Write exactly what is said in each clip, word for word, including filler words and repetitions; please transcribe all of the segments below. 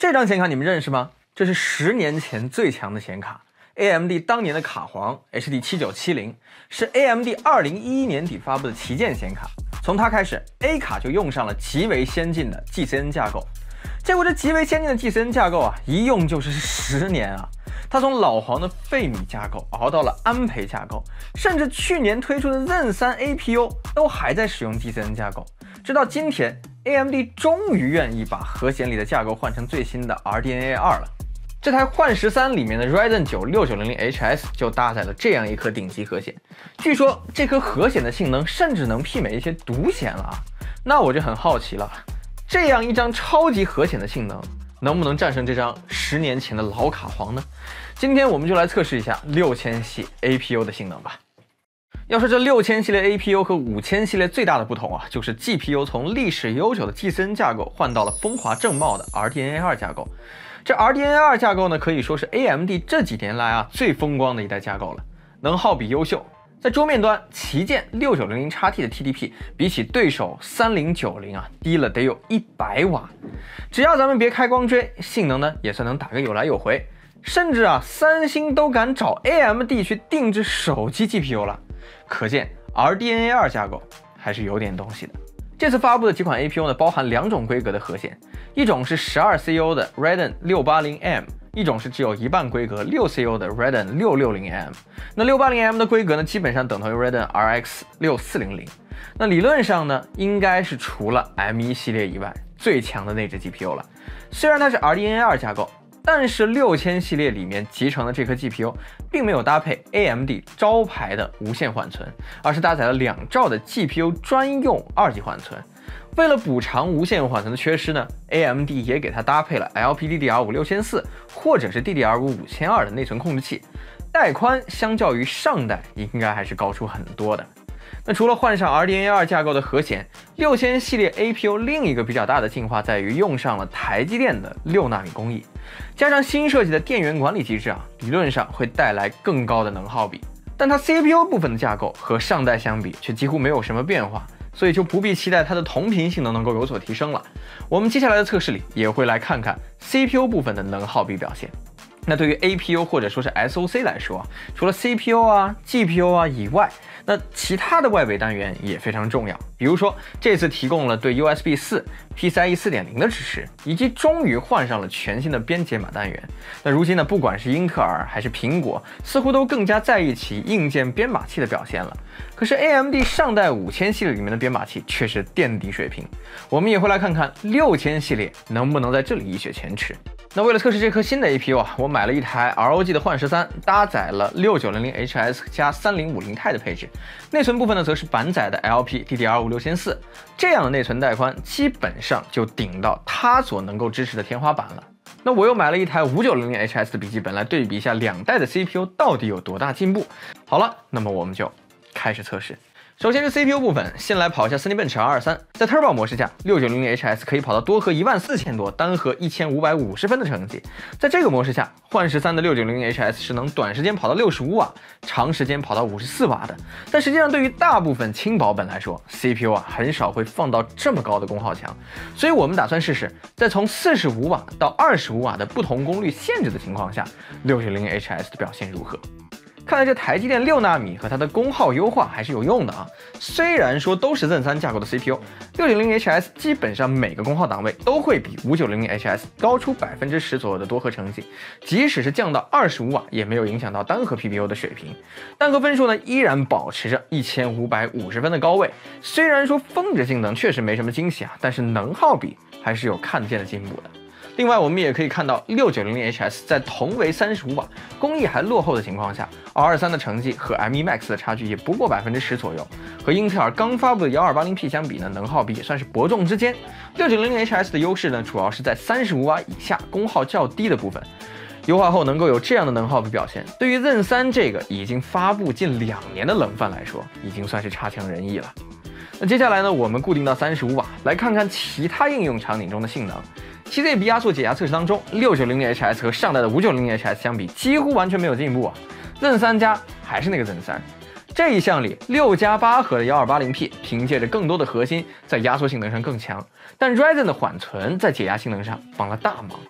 这张显卡你们认识吗？这是十年前最强的显卡 ，A M D 当年的卡皇 H D 七九七零是 A M D 二零一一年底发布的旗舰显卡。从它开始 ，A 卡就用上了极为先进的 G C N 架构。结果这极为先进的 G C N 架构啊，一用就是十年啊！它从老黄的费米架构熬到了安培架构，甚至去年推出的 Zen 三 A P U 都还在使用 G C N 架构。直到今天 ，A M D 终于愿意把核显里的架构换成最新的 R D N A 二了。这台幻十三里面的 Ryzen 九 六九零零 H S 就搭载了这样一颗顶级核显，据说这颗核显的性能甚至能媲美一些独显了啊！那我就很好奇了，这样一张超级核显的性能，能不能战胜这张十年前的老卡皇呢？今天我们就来测试一下六千系 A P U 的性能吧。要说这六千系列 A P U 和五千系列最大的不同啊，就是 G P U 从历史悠久的 G C N 架构换到了风华正茂的 R D N A 二架构。这 R D N A 二架构呢，可以说是 A M D 这几年来啊最风光的一代架构了，能耗比优秀。在桌面端，旗舰六九零零 X T 的 T D P 比起对手三零九零啊低了得有一百瓦，只要咱们别开光追，性能呢也算能打个有来有回。甚至啊，三星都敢找 A M D 去定制手机 G P U 了，可见 R D N A 二架构还是有点东西的。这次发布的几款 A P U 呢，包含两种规格的核显，一种是十二 C U 的 Radeon 六八零 M， 一种是只有一半规格六 C U 的 Radeon 六六零 M。那六八零 M 的规格呢，基本上等同于 Radeon R X 六四零零。那理论上呢，应该是除了 M 一 系列以外最强的内置 G P U 了。虽然它是 R D N A 二架构，但是六千系列里面集成的这颗 G P U 并没有搭配 A M D 招牌的无线缓存，而是搭载了两兆的 G P U 专用二级缓存。为了补偿无线缓存的缺失呢 ，A M D 也给它搭配了 L P D D R 五六千四或者是 D D R 五五千二的内存控制器，带宽相较于上代应该还是高出很多的。那除了换上 R D N A 二架构的核显，六千系列 A P U 另一个比较大的进化在于用上了台积电的六纳米工艺，加上新设计的电源管理机制啊，理论上会带来更高的能耗比。但它 C P U 部分的架构和上代相比却几乎没有什么变化，所以就不必期待它的同频性能能够有所提升了。我们接下来的测试里也会来看看 C P U 部分的能耗比表现。那对于 A P U 或者说是 S O C 来说啊，除了 C P U 啊、G P U 啊以外，那其他的外围单元也非常重要。比如说，这次提供了对 U S B 四、P C I E 四点零 的支持，以及终于换上了全新的编解码单元。那如今呢，不管是英特尔还是苹果，似乎都更加在意其硬件编码器的表现了。可是 A M D 上代五千系列里面的编码器却是垫底水平。我们也会来看看六千系列能不能在这里一雪前耻。那为了测试这颗新的 A P U 啊，我买了一台 R O G 的幻十三，搭载了六九零零 H S 加三零五零 钛的配置，内存部分呢则是板载的 L P D D R 五六千四，这样的内存带宽基本上就顶到它所能够支持的天花板了。那我又买了一台五九零零 H S 的笔记本来对比一下两代的 C P U 到底有多大进步。好了，那么我们就开始测试。首先是 C P U 部分，先来跑一下 Cinebench R 二三，在 Turbo 模式下 ，六九零零 H S 可以跑到多核一万四千多，单核一千五百五十分的成绩。在这个模式下，幻十三的六九零零 H S 是能短时间跑到六十五瓦，长时间跑到五十四瓦的。但实际上，对于大部分轻薄本来说 ，C P U 啊很少会放到这么高的功耗墙，所以我们打算试试，在从四十五瓦到二十五瓦的不同功率限制的情况下，六九零零 H S 的表现如何？看来这台积电六纳米和它的功耗优化还是有用的啊。虽然说都是 Zen 三架构的 C P U， 六九零零 H S 基本上每个功耗档位都会比五九零零 H S 高出百分之十左右的多核成绩，即使是降到二十五瓦，也没有影响到单核 P P U 的水平。单核分数呢依然保持着一千五百五十分的高位。虽然说峰值性能确实没什么惊喜啊，但是能耗比还是有看见的进步的。另外，我们也可以看到六九零零 H S 在同为三十五瓦、工艺还落后的情况下 ，R 二三的成绩和 M 一 Max 的差距也不过百分之十左右。和英特尔刚发布的幺二八零 P 相比呢，能耗比也算是伯仲之间。六九零零 H S 的优势呢，主要是在三十五瓦以下、功耗较低的部分。优化后能够有这样的能耗比表现，对于 Zen 三这个已经发布近两年的冷饭来说，已经算是差强人意了。那接下来呢，我们固定到三十五瓦，来看看其他应用场景中的性能。其次，比压缩解压测试当中，六九零零 H S 和上代的五九零零 H S 相比，几乎完全没有进步啊。Zen 三加还是那个 Zen 三。这一项里，六加八核的幺二八零 P 凭借着更多的核心，在压缩性能上更强，但 Ryzen 的缓存在解压性能上帮了大忙。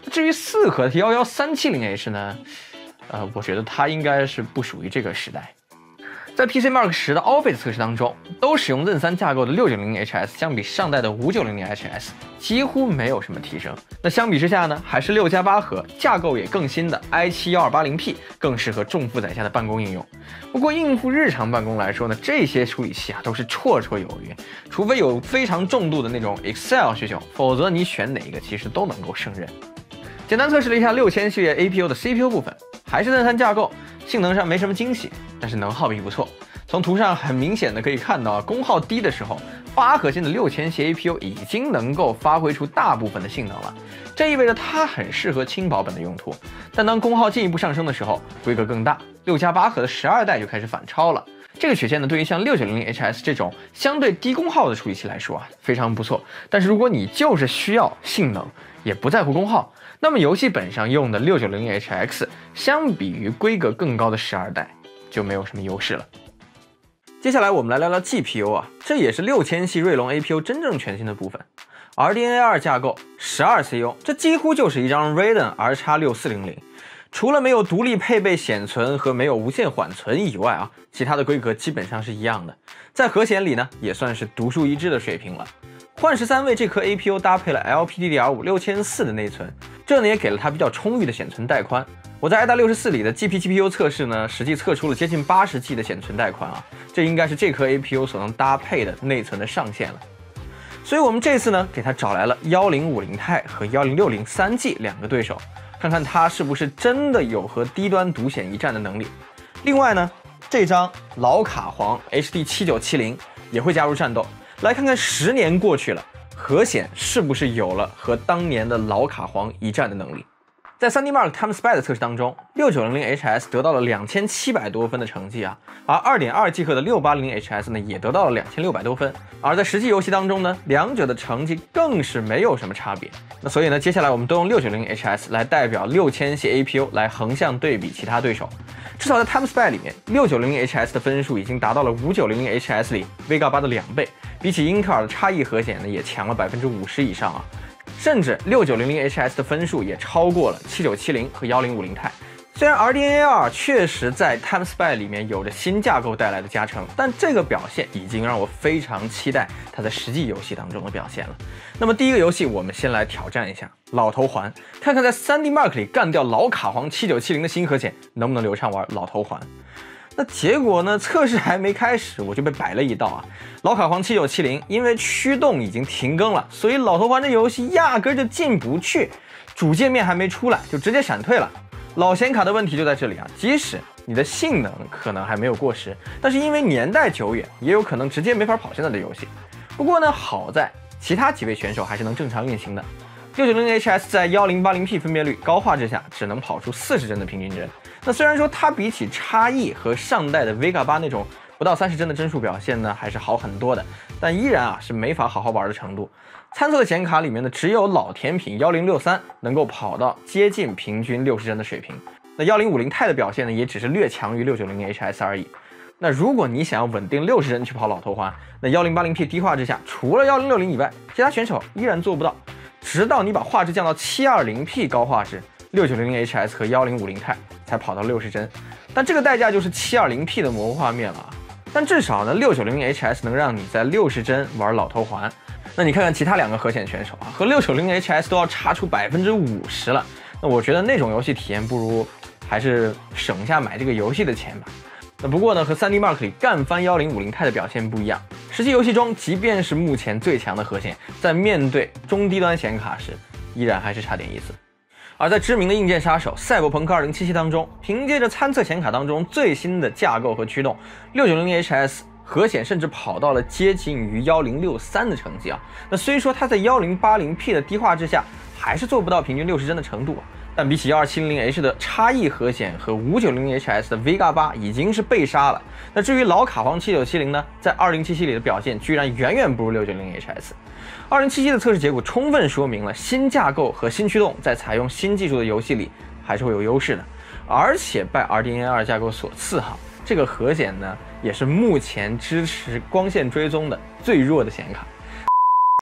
至于四核的一一三七零 H 呢，呃，我觉得它应该是不属于这个时代。在 P C Mark 十的 Office 测试当中，都使用 Zen 三架构的六九零零 H S 相比上代的五九零零 H S 几乎没有什么提升。那相比之下呢，还是六加八核，架构也更新的 i 七一二八零 P 更适合重负载下的办公应用。不过应付日常办公来说呢，这些处理器啊都是绰绰有余，除非有非常重度的那种 Excel 需求，否则你选哪一个其实都能够胜任。简单测试了一下六千系列 A P U 的 C P U 部分，还是 Zen 三架构，性能上没什么惊喜，但是能耗比不错。从图上很明显的可以看到，功耗低的时候，八核心的六千系 A P U 已经能够发挥出大部分的性能了，这意味着它很适合轻薄本的用途。但当功耗进一步上升的时候，规格更大，六加八核的十二代就开始反超了。这个曲线呢，对于像六九零零 H S 这种相对低功耗的处理器来说啊，非常不错。但是如果你就是需要性能，也不在乎功耗，那么游戏本上用的六九零零 H X 相比于规格更高的十二代就没有什么优势了。接下来我们来聊聊 G P U 啊，这也是六千系锐龙 A P U 真正全新的部分。R D N A 二 架构，十二 C U， 这几乎就是一张 Radeon R X 六四零零。除了没有独立配备显存和没有无线缓存以外啊，其他的规格基本上是一样的。在核显里呢，也算是独树一帜的水平了。幻十三为这颗 A P U 搭配了 L P D D R 五六千四的内存，这呢也给了它比较充裕的显存带宽。我在 i 大六十四里的 G P G P U 测试呢，实际测出了接近八十 G 的显存带宽啊，这应该是这颗 A P U 所能搭配的内存的上限了。所以我们这次呢，给它找来了一零五零 钛和一零六零三 G 两个对手，看看它是不是真的有和低端独显一战的能力。另外呢，这张老卡皇 H D 七九七零也会加入战斗，来看看十年过去了，核显是不是有了和当年的老卡皇一战的能力。在 三 D Mark TimeSpy 的测试当中， 六九零零 H S 得到了两千七百多分的成绩啊，而 二点二 G 赫的六八零零 H S 呢也得到了两千六百多分，而在实际游戏当中呢，两者的成绩更是没有什么差别。那所以呢，接下来我们都用 六九零零 H S 来代表六千系 A P U 来横向对比其他对手。至少在 TimeSpy 里面， 六九零零 H S 的分数已经达到了五九零零 H S 里 Vega 八的两倍，比起英特尔的差异核显呢也强了百分之五十以上啊。甚至 六九零零 H S 的分数也超过了七九七零和一零五零钛。虽然 R D N A 二 确实在 TimeSpy 里面有着新架构带来的加成，但这个表现已经让我非常期待它在实际游戏当中的表现了。那么第一个游戏，我们先来挑战一下老头环，看看在 三 D Mark 里干掉老卡皇七九七零的新核显能不能流畅玩老头环。那结果呢？测试还没开始，我就被摆了一道啊！老卡皇七九七零因为驱动已经停更了，所以老头环这游戏压根就进不去，主界面还没出来就直接闪退了。老显卡的问题就在这里啊！即使你的性能可能还没有过时，但是因为年代久远，也有可能直接没法跑现在的游戏。不过呢，好在其他几位选手还是能正常运行的。六九零零 H S 在一零八零 P 分辨率高画质下，只能跑出四十帧的平均帧。那虽然说它比起差异和上代的 Vega 八那种不到三十帧的帧数表现呢，还是好很多的，但依然啊是没法好好玩的程度。参测的显卡里面呢，只有老甜品一零六三能够跑到接近平均六十帧的水平。那一零五零钛的表现呢，也只是略强于六九零零 H S 而已。那如果你想要稳定六十帧去跑老头环，那一零八零 P 低画质下，除了一零六零以外，其他选手依然做不到。直到你把画质降到七二零 P 高画质， 六九零零 H S 和一零五零钛才跑到六十帧，但这个代价就是七二零 P 的模糊画面了啊。但至少呢， 六九零零 H S 能让你在六十帧玩老头环。那你看看其他两个核显选手啊，和六九零零 H S 都要差出百分之五十了。那我觉得那种游戏体验不如还是省下买这个游戏的钱吧。那不过呢，和 三 D Mark 里干翻一零五零钛的表现不一样，实际游戏中，即便是目前最强的核显，在面对中低端显卡时，依然还是差点意思。而在知名的硬件杀手赛博朋克二零七七当中，凭借着参测显卡当中最新的架构和驱动， 六九零零 H S 核显甚至跑到了接近于一零六三的成绩啊。那虽说它在一零八零 P 的低画质下，还是做不到平均六十帧的程度啊。但比起一二七零零 H 的差异核显和五九零零 H S 的 Vega 八已经是被杀了。那至于老卡皇七九七零呢，在二零七七里的表现居然远远不如六九零零 H S。二零七七的测试结果充分说明了新架构和新驱动在采用新技术的游戏里还是会有优势的，而且拜 R D N A 二 架构所赐哈，这个核显呢也是目前支持光线追踪的最弱的显卡。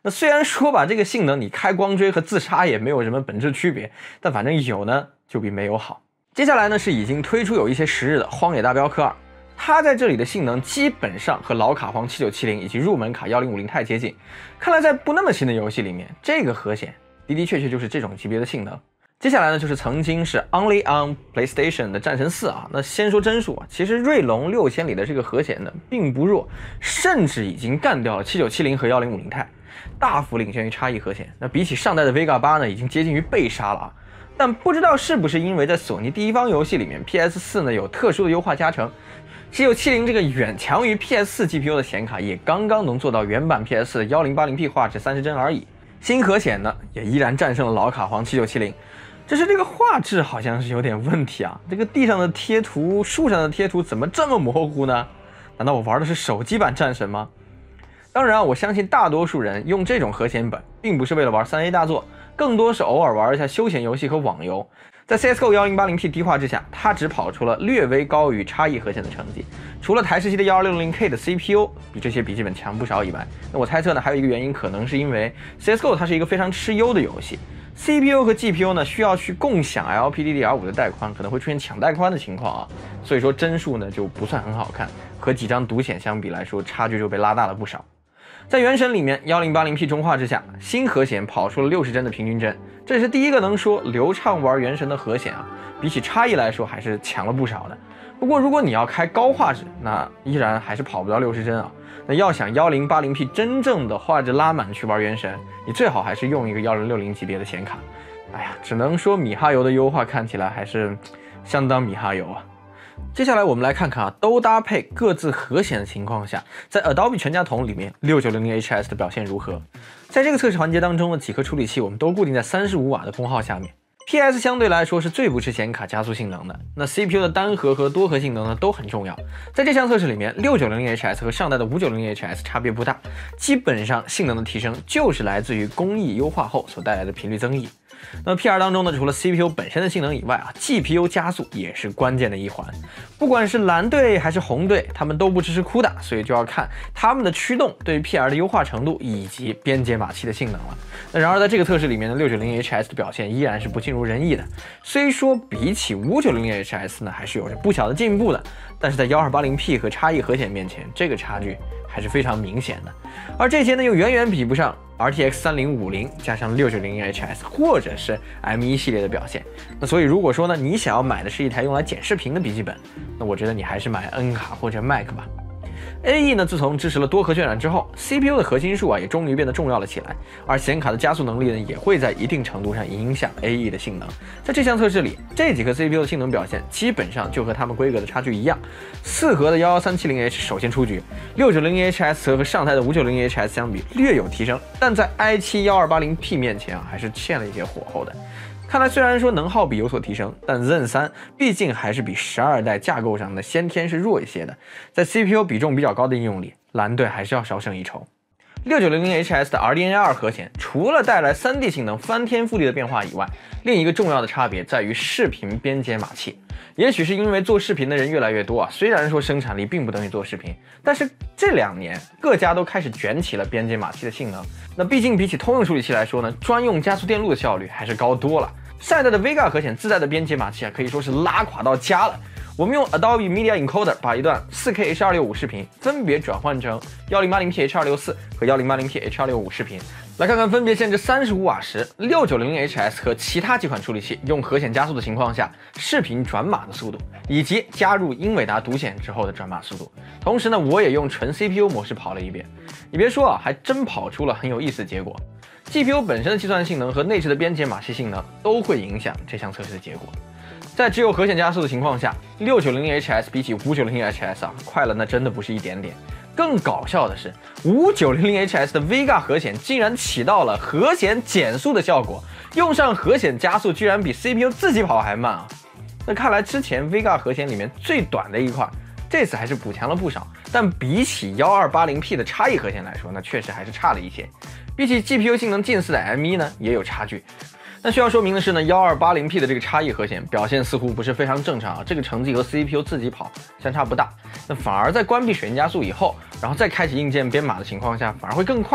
那虽然说吧，这个性能你开光追和自杀也没有什么本质区别，但反正有呢就比没有好。接下来呢是已经推出有一些时日的《荒野大镖客二》，它在这里的性能基本上和老卡皇七九七零以及入门卡一零五零太接近。看来在不那么新的游戏里面，这个核显的的确确就是这种级别的性能。接下来呢就是曾经是 Only on PlayStation 的战神四啊。那先说帧数啊，其实锐龙六千里的这个核显呢并不弱，甚至已经干掉了七九七零和一零五零钛，大幅领先于差异核显。那比起上代的 Vega 八呢，已经接近于被杀了啊。但不知道是不是因为在索尼第一方游戏里面 P S 四 呢有特殊的优化加成，七九七零这个远强于 P S 四 G P U 的显卡也刚刚能做到原版 P S 四 的 一零八零 P 画质三十帧而已。新核显呢也依然战胜了老卡皇七九七零，只是这个画质好像是有点问题啊！这个地上的贴图、树上的贴图怎么这么模糊呢？难道我玩的是手机版战神吗？当然啊，我相信大多数人用这种核显本，并不是为了玩 三 A 大作，更多是偶尔玩一下休闲游戏和网游。在 C S G O 一零八零 P 低画质下，它只跑出了略微高于差异核显的成绩。除了台式机的一二六零 K 的 C P U 比这些笔记本强不少以外，那我猜测呢，还有一个原因可能是因为 C S G O 它是一个非常吃优的游戏。C P U 和 G P U 呢需要去共享 L P D D R 五 的带宽，可能会出现抢带宽的情况啊，所以说帧数呢就不算很好看，和几张独显相比来说，差距就被拉大了不少。在原神里面 一零八零 P 中画质下，新核显跑出了六十帧的平均帧，这也是第一个能说流畅玩原神的核显啊，比起差异来说还是强了不少的。不过如果你要开高画质，那依然还是跑不到六十帧啊。那要想 一零八零 P 真正的画质拉满去玩原神，你最好还是用一个一零六零级别的显卡。哎呀，只能说米哈游的优化看起来还是相当米哈游啊。接下来我们来看看啊，都搭配各自核显的情况下，在 Adobe 全家桶里面六九零零 H S 的表现如何？在这个测试环节当中呢，几颗处理器我们都固定在三十五瓦的功耗下面。P S 相对来说是最不吃显卡加速性能的，那 C P U 的单核和多核性能呢都很重要。在这项测试里面，六九零零 H S 和上代的五九零零 H S 差别不大，基本上性能的提升就是来自于工艺优化后所带来的频率增益。那么 P 二 当中呢，除了 C P U 本身的性能以外啊 ，G P U 加速也是关键的一环。不管是蓝队还是红队，他们都不支持 C U D A， 所以就要看他们的驱动对于 P 二 的优化程度以及编解码器的性能了。那然而在这个测试里面呢，六九零零 H S 的表现依然是不尽如人意的。虽说比起五九零零 H S 呢，还是有着不小的进步的，但是在一二八零 P 和差异核显面前，这个差距还是非常明显的。而这些呢，又远远比不上 R T X 三零五零加上六九零零 H S 或者是 M 一 系列的表现。那所以如果说呢，你想要买的是一台用来剪视频的笔记本，那我觉得你还是买 N 卡或者 Mac 吧。A E 呢，自从支持了多核渲染之后 ，C P U 的核心数啊也终于变得重要了起来，而显卡的加速能力呢，也会在一定程度上影响 A E 的性能。在这项测试里，这几颗 C P U 的性能表现基本上就和它们规格的差距一样。四核的一一三七零 H 首先出局，六九零零 H S 和上台的五九零零 H S 相比略有提升，但在 i 七 一二八零 P 面前啊，还是欠了一些火候的。看来虽然说能耗比有所提升，但 Zen 三毕竟还是比十二代架构上的先天是弱一些的，在 C P U 比重比较高的应用里，蓝队还是要稍胜一筹。六九零零 H S 的 R D N A 二 核显除了带来 三 D 性能翻天覆地的变化以外，另一个重要的差别在于视频编解码器。也许是因为做视频的人越来越多啊，虽然说生产力并不等于做视频，但是这两年各家都开始卷起了编解码器的性能。那毕竟比起通用处理器来说呢，专用加速电路的效率还是高多了。上一代的 Vega 核显自带的编解码器啊，可以说是拉垮到家了。我们用 Adobe Media Encoder 把一段 四 K H 二六五 视频分别转换成 一零八零 P H 二六四 和 一零八零 P H 二六五 视频，来看看分别限制三十五瓦时六九零零 H S 和其他几款处理器用核显加速的情况下，视频转码的速度，以及加入英伟达独显之后的转码速度。同时呢，我也用纯 C P U 模式跑了一遍，你别说啊，还真跑出了很有意思的结果。G P U 本身的计算性能和内置的编解码器性能都会影响这项测试的结果。在只有核显加速的情况下，六九零零 H S 比起五九零零 H S 啊，快了那真的不是一点点。更搞笑的是，五九零零 H S 的 Vega 核显竟然起到了核显减速的效果，用上核显加速居然比 C P U 自己跑还慢啊！那看来之前 Vega 核显里面最短的一块，这次还是补强了不少，但比起 一二八零 P 的差异核显来说，那确实还是差了一些。比起 G P U 性能近似的 M 一 呢，也有差距。那需要说明的是呢 ，一二八零 P 的这个差异核显表现似乎不是非常正常啊，这个成绩和 C P U 自己跑相差不大。那反而在关闭水印加速以后，然后再开启硬件编码的情况下，反而会更快。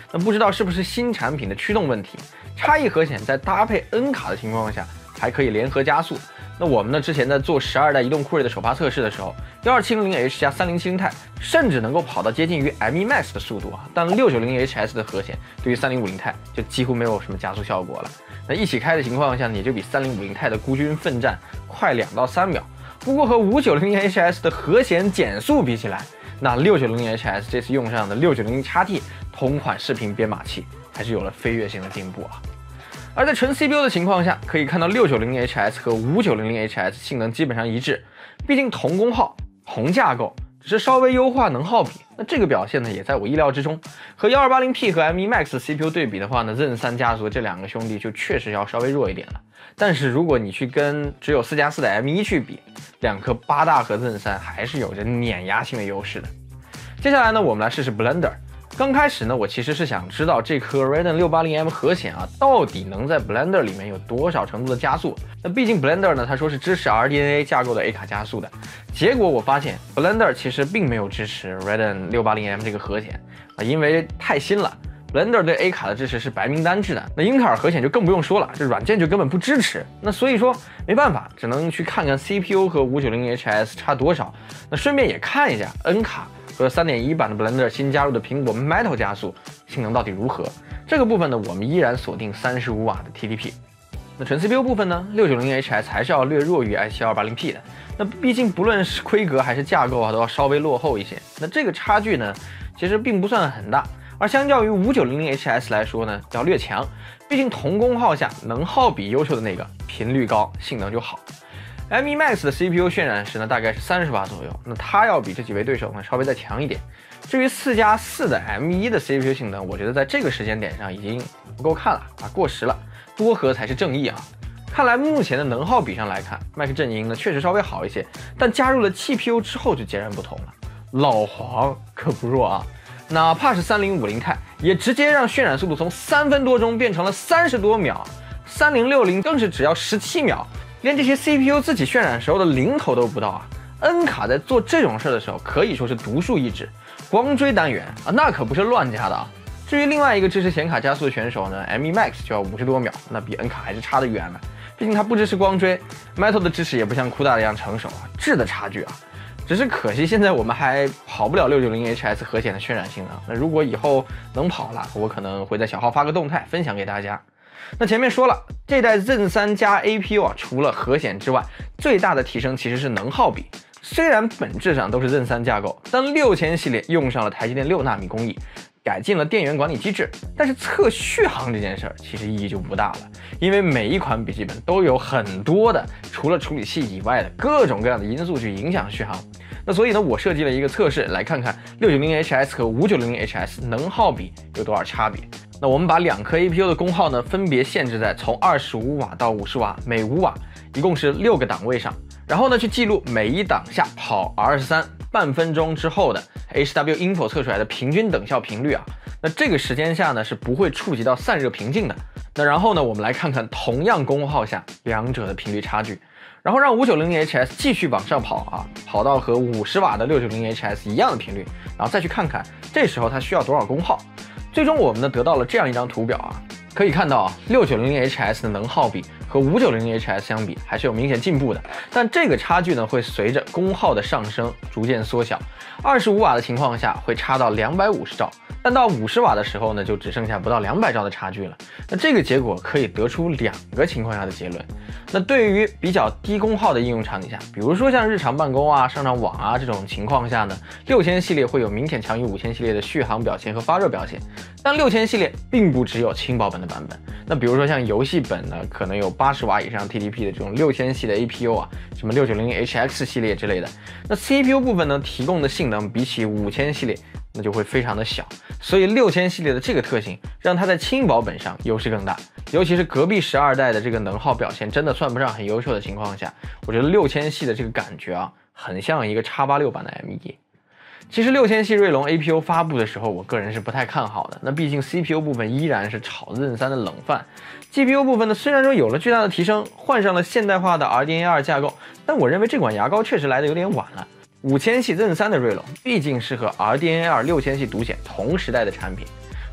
那不知道是不是新产品的驱动问题，差异核显在搭配 N 卡的情况下还可以联合加速。那我们呢之前在做十二代移动酷睿的首发测试的时候， 一二七零零 H 加三零七零 钛甚至能够跑到接近于 M 一 Max 的速度啊，但六九零零 H S 的核显对于三零五零钛就几乎没有什么加速效果了。那一起开的情况下，也就比三零五零钛的孤军奋战快两到三秒。不过和五九零零 H S 的核显减速比起来，那六九零零 H S 这次用上的六九零零 X T 同款视频编码器还是有了飞跃性的进步啊。而在纯 C P U 的情况下，可以看到六九零零 H S 和五九零零 H S 性能基本上一致，毕竟同功耗、同架构，只是稍微优化能耗比。那这个表现呢，也在我意料之中。和一二八零 P 和 M 一 Max 的 C P U 对比的话呢 ，Zen 三家族这两个兄弟就确实要稍微弱一点了。但是如果你去跟只有四加四的 M 一 去比，两颗八大核 Zen 三还是有着碾压性的优势的。接下来呢，我们来试试 Blender。刚开始呢，我其实是想知道这颗 Radeon 六八零 M 核显啊，到底能在 Blender 里面有多少程度的加速？那毕竟 Blender 呢，它说是支持 R D N A 架构的 A 卡加速的。结果我发现 Blender 其实并没有支持 Radeon 六八零 M 这个核显啊，因为太新了。Blender 对 A 卡的支持是白名单制的，那英特尔核显就更不用说了，这软件就根本不支持。那所以说没办法，只能去看看 C P U 和五九零零 H S 差多少。那顺便也看一下 N 卡和 三点一 版的 Blender 新加入的苹果 Metal 加速性能到底如何。这个部分呢，我们依然锁定三十五瓦的 T D P。那纯 C P U 部分呢， 六九零零 H S 还是要略弱于 i 七二八零 P 的。那毕竟不论是规格还是架构啊，都要稍微落后一些。那这个差距呢，其实并不算很大。而相较于五九零零 H S 来说呢，要略强，毕竟同功耗下能耗比优秀的那个频率高，性能就好。M 一 Max 的 C P U 渲染时呢，大概是三十瓦左右，那它要比这几位对手呢稍微再强一点。至于四加四的 M 一 的 C P U 性能，我觉得在这个时间点上已经不够看了啊，过时了，多核才是正义啊。看来目前的能耗比上来看，麦克阵营呢确实稍微好一些，但加入了 G P U 之后就截然不同了。老黄可不弱啊！哪怕是三零五零钛，也直接让渲染速度从三分多钟变成了三十多秒，三零六零更是只要十七秒，连这些 C P U 自己渲染时候的零头都不到啊 ！N 卡在做这种事的时候，可以说是独树一帜，光追单元啊，那可不是乱加的啊！至于另外一个支持显卡加速的选手呢 ，M 一 Max 就要五十多秒，那比 N 卡还是差得远了。毕竟它不支持光追 ，Metal 的支持也不像酷大一样成熟啊，质的差距啊。只是可惜，现在我们还跑不了六九零 H S 核显的渲染性能。那如果以后能跑了，我可能会在小号发个动态分享给大家。那前面说了，这代 Zen 三加 A P U 啊，除了核显之外，最大的提升其实是能耗比。虽然本质上都是 Zen 三架构，但六千系列用上了台积电六纳米工艺，改进了电源管理机制，但是测续航这件事儿其实意义就不大了，因为每一款笔记本都有很多的除了处理器以外的各种各样的因素去影响续航。那所以呢，我设计了一个测试，来看看六九零零 H S 和五九零零 H S 能耗比有多少差别。那我们把两颗 A P U 的功耗呢，分别限制在从二十五瓦到五十瓦，每五瓦一共是六个档位上，然后呢去记录每一档下跑 R 十三半分钟之后的 H W Info 测出来的平均等效频率啊。那这个时间下呢是不会触及到散热瓶颈的。那然后呢，我们来看看同样功耗下两者的频率差距。然后让五九零零 H S 继续往上跑啊，跑到和五十瓦的六九零零 H S 一样的频率，然后再去看看这时候它需要多少功耗。最终我们呢得到了这样一张图表啊，可以看到啊，六九零零 H S 的能耗比和五九零零 H S 相比还是有明显进步的，但这个差距呢会随着功耗的上升逐渐缩小。二十五瓦的情况下会差到两百五十兆，但到五十瓦的时候呢就只剩下不到两百兆的差距了。那这个结果可以得出两个情况下的结论。那对于比较低功耗的应用场景下，比如说像日常办公啊、上上网啊这种情况下呢，六千系列会有明显强于五千系列的续航表现和发热表现。但六千系列并不只有轻薄本的版本，那比如说像游戏本呢，可能有八十瓦以上 T D P 的这种六千系的 A P U 啊，什么六九零零 H X 系列之类的。那 C P U 部分呢，提供的性能比起五千系列那就会非常的小，所以六千系列的这个特性让它在轻薄本上优势更大。尤其是隔壁十二代的这个能耗表现真的算不上很优秀的情况下，我觉得六千系的这个感觉啊，很像一个 X 八六版的 M 一。其实六千系锐龙 A P U 发布的时候，我个人是不太看好的。那毕竟 C P U 部分依然是炒 Zen 三的冷饭 ，G P U 部分呢虽然说有了巨大的提升，换上了现代化的 R D N A 二 架构，但我认为这款牙膏确实来得有点晚了。五千系 Zen 三的锐龙毕竟是和 R D N A 二 六千系独显同时代的产品，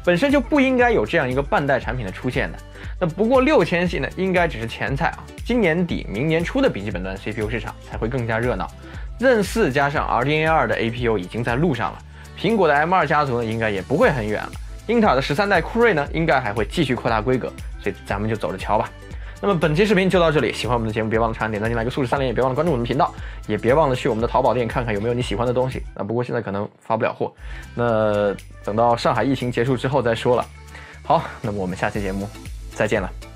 本身就不应该有这样一个半代产品的出现的。那不过六千系呢，应该只是前菜啊，今年底明年初的笔记本端 C P U 市场才会更加热闹。Zen 四加上 R D N A 二的 A P U 已经在路上了，苹果的 M 二 家族呢，应该也不会很远了。英特尔的十三代酷睿呢，应该还会继续扩大规格，所以咱们就走着瞧吧。那么本期视频就到这里，喜欢我们的节目，别忘了长按点赞进来个素质三连，也别忘了关注我们频道，也别忘了去我们的淘宝店看看有没有你喜欢的东西。那不过现在可能发不了货，那等到上海疫情结束之后再说了。好，那么我们下期节目再见了。